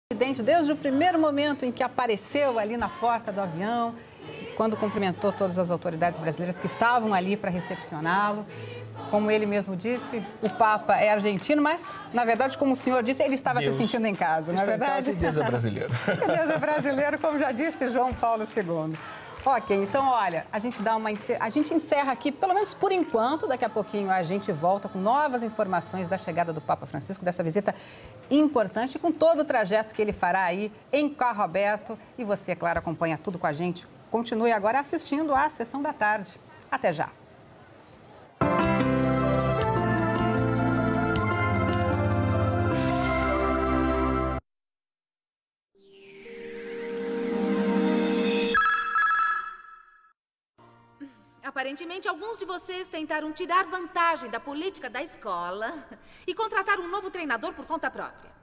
Desde o primeiro momento em que apareceu ali na porta do avião, quando cumprimentou todas as autoridades brasileiras que estavam ali para recepcioná-lo. Como ele mesmo disse, o Papa é argentino, mas, na verdade, como o senhor disse, ele estava se sentindo em casa, não é verdade? Deus é brasileiro. Deus é brasileiro, como já disse João Paulo II. Ok, então, olha, a gente encerra aqui, pelo menos por enquanto. Daqui a pouquinho a gente volta com novas informações da chegada do Papa Francisco, dessa visita importante, com todo o trajeto que ele fará aí em carro aberto. E você, claro, acompanha tudo com a gente. Continue agora assistindo à Sessão da Tarde. Até já. Aparentemente, alguns de vocês tentaram tirar vantagem da política da escola e contratar um novo treinador por conta própria.